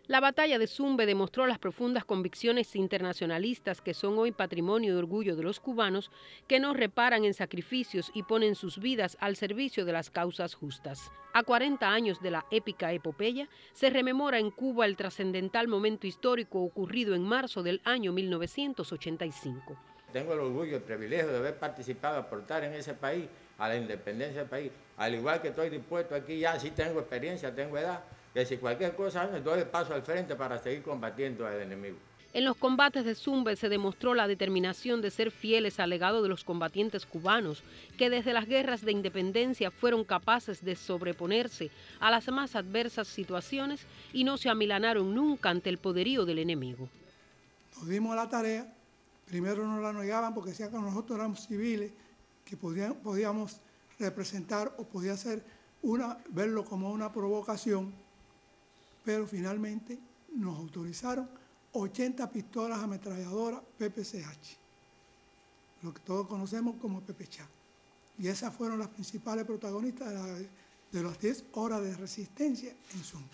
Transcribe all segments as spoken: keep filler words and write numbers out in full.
La batalla de Zumbe demostró las profundas convicciones internacionalistas que son hoy patrimonio y orgullo de los cubanos, que no reparan en sacrificios y ponen sus vidas al servicio de las causas justas. A cuarenta años de la épica epopeya, se rememora en Cuba el trascendental momento histórico ocurrido en marzo del año mil novecientos ochenta y cinco. Tengo el orgullo y el privilegio de haber participado, aportar en ese país, a la independencia del país. Al igual que estoy dispuesto aquí, ya sí tengo experiencia, tengo edad, que si cualquier cosa me doy el paso al frente para seguir combatiendo al enemigo. En los combates de Zumbe se demostró la determinación de ser fieles al legado de los combatientes cubanos, que desde las guerras de independencia fueron capaces de sobreponerse a las más adversas situaciones y no se amilanaron nunca ante el poderío del enemigo. Nos dimos la tarea, primero nos la negaban porque decían que nosotros éramos civiles, que podían, podíamos representar o podía ser una, verlo como una provocación, pero finalmente nos autorizaron ochenta pistolas ametralladoras P P C H, lo que todos conocemos como Pepechá. Y esas fueron las principales protagonistas de, la, de las diez horas de resistencia en Zumbe.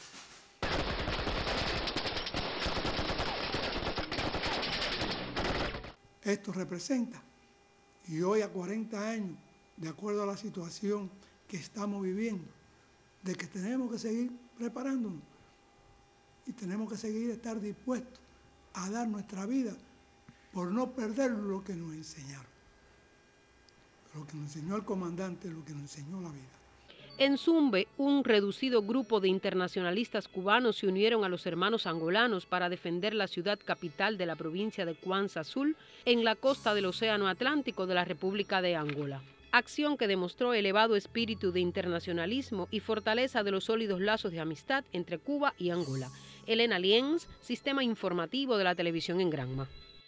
Esto representa, y hoy a cuarenta años, de acuerdo a la situación que estamos viviendo, de que tenemos que seguir preparándonos y tenemos que seguir estar dispuestos a dar nuestra vida por no perder lo que nos enseñaron, lo que nos enseñó el comandante, lo que nos enseñó la vida. En Zumbe, un reducido grupo de internacionalistas cubanos se unieron a los hermanos angolanos para defender la ciudad capital de la provincia de Cuanza Azul, en la costa del Océano Atlántico de la República de Angola. Acción que demostró elevado espíritu de internacionalismo y fortaleza de los sólidos lazos de amistad entre Cuba y Angola. Elena Lienz, Sistema Informativo de la Televisión en Granma.